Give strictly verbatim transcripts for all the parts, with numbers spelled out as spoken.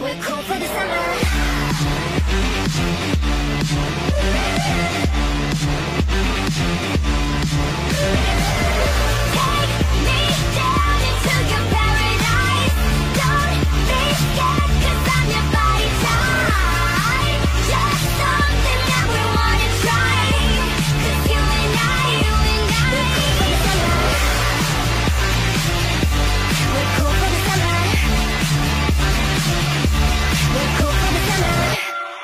We're cool for the summer. Take me down into your paradise. Don't be scared, 'cause I'm your body type. Just something that we wanna try. 'Cause you and I, you and I, we're cool for the summer. We're cool for the summer. We're cool for the summer.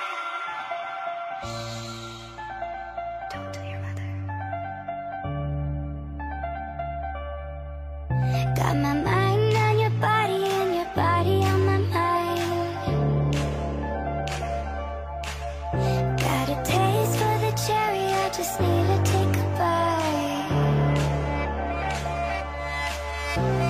Don't tell your mother. Got my mind on your body and your body on my mind. Got a taste for the cherry, I just need to take a bite.